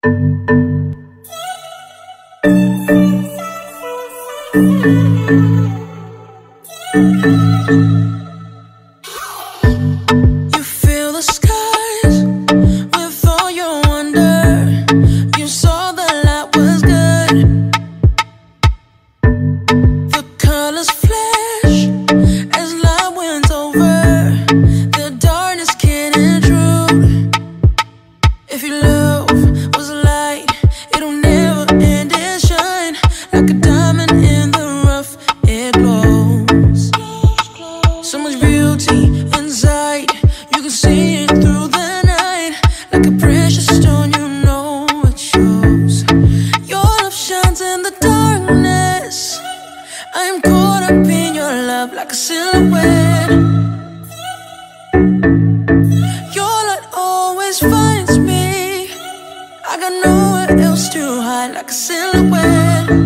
You fill the skies with all your wonder. You saw the light was good. The colors flash as light wins over. The darkness can't intrude. If your love was a light, it'll never end its shine. Like a diamond in the rough, it glows. So much beauty inside, you can see it through the night. Like a precious stone, you know it shows. Your love shines in the darkness. I'm caught up in your love like a silhouette. Your light always finds me. I got nowhere else to hide like a silhouette.